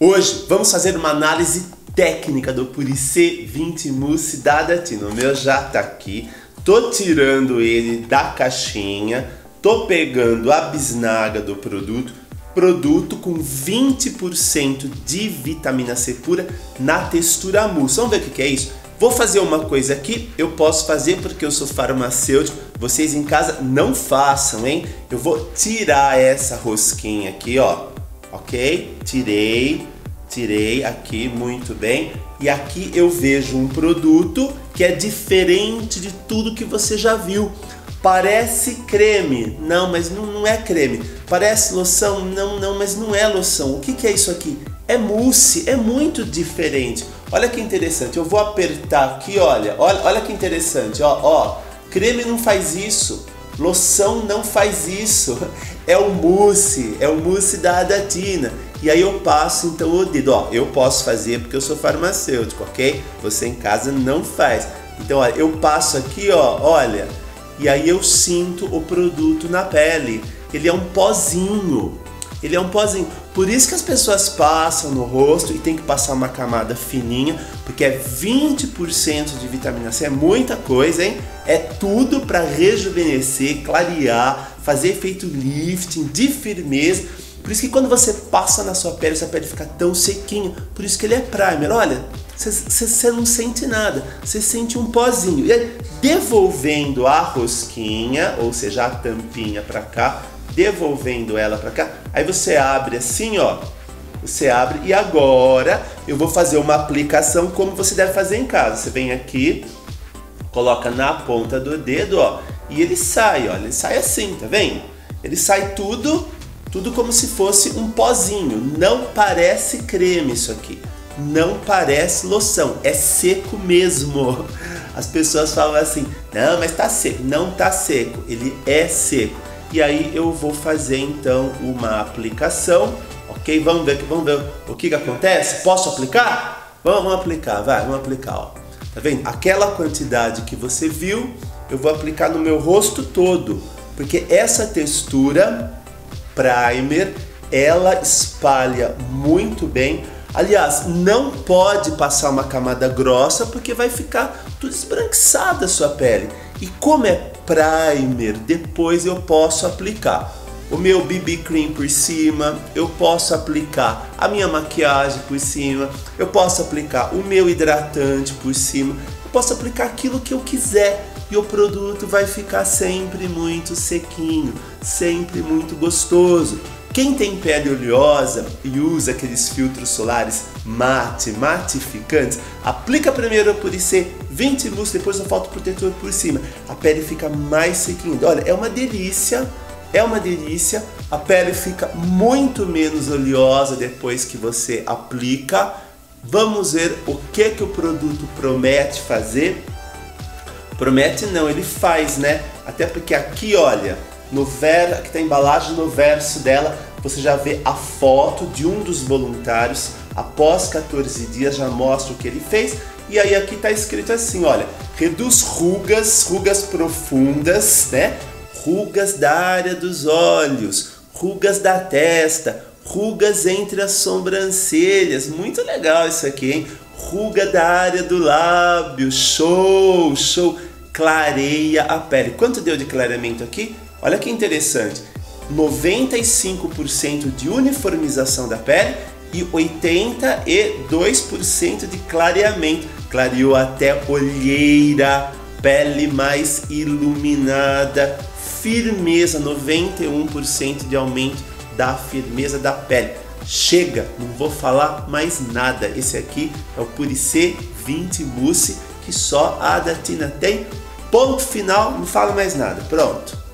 Hoje vamos fazer uma análise técnica do Purissé 20 Mousse da Adatina. O meu já tá aqui, tô tirando ele da caixinha, tô pegando a bisnaga do produto com 20% de vitamina C pura na textura mousse. Vamos ver o que é isso? Vou fazer uma coisa aqui, eu posso fazer porque eu sou farmacêutico, vocês em casa não façam, hein? Eu vou tirar essa rosquinha aqui, ó, ok? Tirei aqui, muito bem. E aqui eu vejo um produto que é diferente de tudo que você já viu. Parece creme, não, mas não é creme. Parece loção, não, mas não é loção. O que é isso aqui? É mousse, é muito diferente. Olha que interessante, eu vou apertar aqui, olha que interessante, ó. Creme não faz isso, loção não faz isso. É o mousse da Adatina. E aí eu passo então o dedo, ó, eu posso fazer porque eu sou farmacêutico, ok? Você em casa não faz. Então, olha, eu passo aqui, ó, olha, e aí eu sinto o produto na pele. Ele é um pozinho, Por isso que as pessoas passam no rosto e tem que passar uma camada fininha, porque é 20% de vitamina C, é muita coisa, hein? É tudo para rejuvenescer, clarear, fazer efeito lifting, de firmeza. Por isso que quando você passa na sua pele fica tão sequinha. Por isso que ele é primer. Olha, você não sente nada, você sente um pozinho. E aí, devolvendo a rosquinha, ou seja, a tampinha para cá, devolvendo ela para cá, aí você abre assim, ó. Você abre e agora eu vou fazer uma aplicação como você deve fazer em casa. Você vem aqui, coloca na ponta do dedo, ó, e ele sai, ó. Ele sai assim, tá vendo? Ele sai tudo como se fosse um pozinho. Não parece creme isso aqui. Não parece loção. É seco mesmo. As pessoas falam assim, não, mas tá seco. Não tá seco. Ele é seco. E aí eu vou fazer então uma aplicação. Ok? Vamos ver o que acontece. Posso aplicar? Vamos aplicar, vamos aplicar, ó. Tá vendo? Aquela quantidade que você viu, eu vou aplicar no meu rosto todo. Porque essa textura primer, ela espalha muito bem. Aliás, não pode passar uma camada grossa porque vai ficar tudo esbranquiçada a sua pele. E como é primer, depois eu posso aplicar o meu BB Cream por cima, eu posso aplicar a minha maquiagem por cima, eu posso aplicar o meu hidratante por cima, eu posso aplicar aquilo que eu quiser. E o produto vai ficar sempre muito sequinho, sempre muito gostoso. Quem tem pele oleosa e usa aqueles filtros solares matificantes, aplica primeiro o Purissé 20 Mousse, depois o fotoprotetor por cima. A pele fica mais sequinha. Olha, é uma delícia, a pele fica muito menos oleosa depois que você aplica. Vamos ver o que o produto promete fazer. Promete não, ele faz, né? Até porque aqui, olha, aqui tá a embalagem, no verso dela, você já vê a foto de um dos voluntários. Após 14 dias já mostra o que ele fez. E aí aqui tá escrito assim, olha, reduz rugas profundas, né? Rugas da área dos olhos, rugas da testa, rugas entre as sobrancelhas. Muito legal isso aqui, hein? Ruga da área do lábio, show! Clareia a pele. Quanto deu de clareamento aqui? Olha que interessante, 95% de uniformização da pele e 82% de clareamento. Clareou até olheira, pele mais iluminada, firmeza, 91% de aumento da firmeza da pele. Chega, não vou falar mais nada. Esse aqui é o Purissé 20 Mousse que só a Adatina tem. Ponto final, não falo mais nada. Pronto.